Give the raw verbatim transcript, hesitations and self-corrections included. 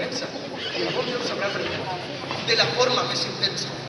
immensa, i el bon Déu sabrà per què, de la forma més intensa.